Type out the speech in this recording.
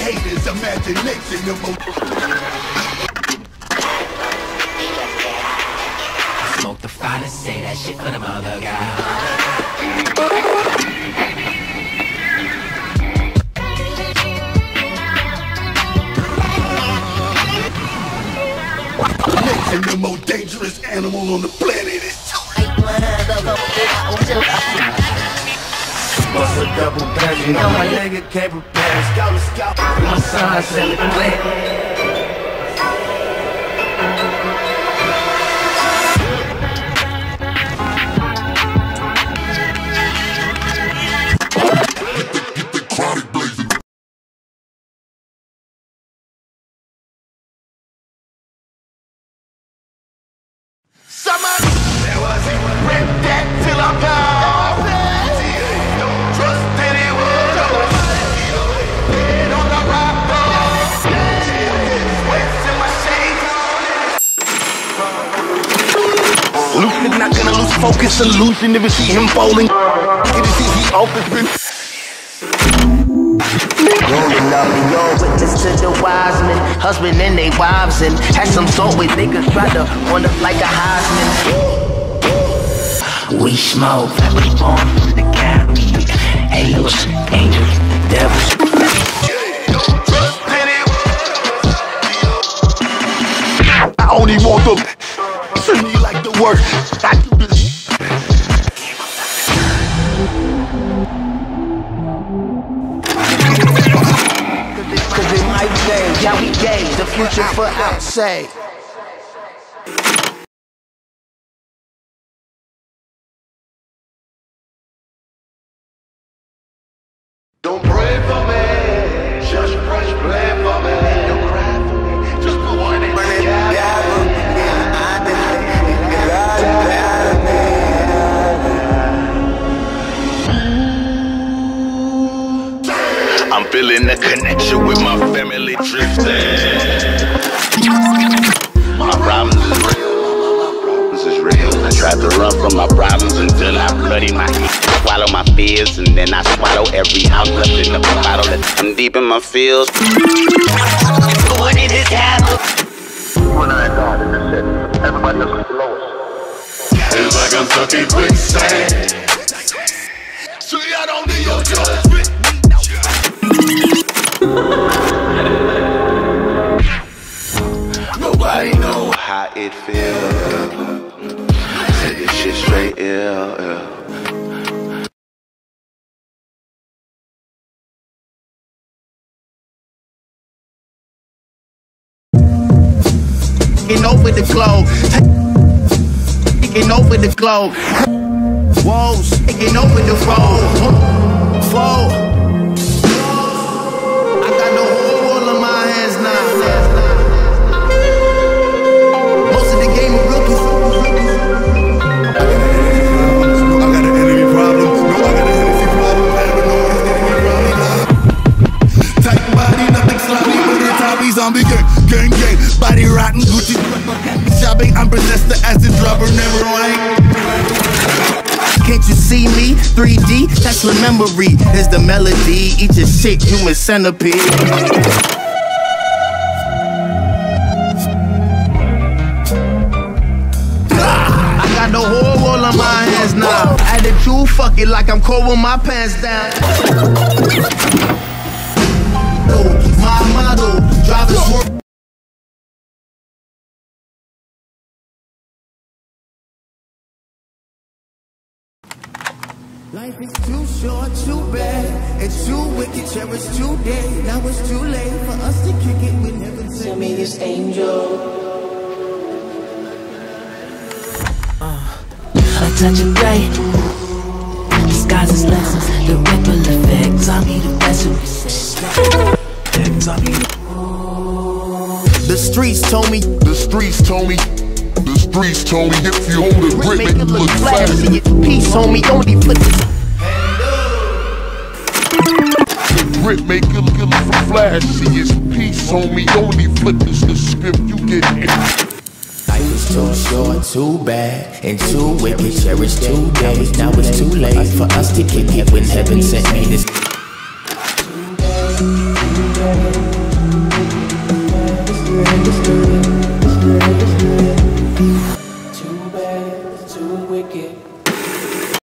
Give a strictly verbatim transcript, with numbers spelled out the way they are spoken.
haters' imagination. Smoke the finest, say that shit for the mother guy. And the most dangerous animal on the planet is Bust a double back, you know my nigga can't prepare. Let's go, let's go. My son said it clear. Lucid, not gonna lose focus, illusion if you see him falling. It is easy off his been. Rolling up and yo, witness to the wise men, husband and they wives, and had some salt with niggas try to run up like a Heisman. We smoke, we born from the county. Angels, angels, devils. I only want them to me like the worst. I do this. Cause it might change how we gauge the future for outside. Don't pray for me, just press play for me. Don't cry for me, just put one in the gap. I'm feeling the connection with my family drifting. My problems is real, my problems is real. I tried to run from my problems until I bloody my head. Swallow my fears and then I swallow every ounce left in the bottle. I'm deep in my feels. Going in his castle. When I got in the set, everybody else was below us. It's like I'm stuck in quicksand. So y'all don't need your judgment. Nobody know how it feels. I said this shit straight ill, ill. Taking over the globe, taking over the globe. Woes, taking over the road. Whoa. I got no whole world in my hands now. Most of the game of rookies. I got an enemy problem. No, I got an enemy problem. Paranoid enemy problem. Tight body, nothing sloppy, but it's hobby. Zombie gang, gang, gang. Body rotten, Gucci. Shopping, I'm possessed the acid dropper, never right. Can't you see me? three D, that's the memory. Is the melody, each a sick human centipede. I got the whole world on my hands now. Attitude, fuck it like I'm cold with my pants down. My motto, driving work. Life is too short, too bad, it's too wicked, cherish today. Now it's too late for us to kick it with heaven. Send me this angel. Uh, a touch of gray disguises lessons. The ripple effects, I need a vessel. The streets told me, the streets told me, the streets told me if you hold a grip, make it look flashy. Peace on me, only flip it. Grip make it look flashy. It's peace on me, only flip this the script you get in. Life is too short, too bad, and too wicked, cherish two days. Now it's too late for us to kick it when heaven sent me this. Ready.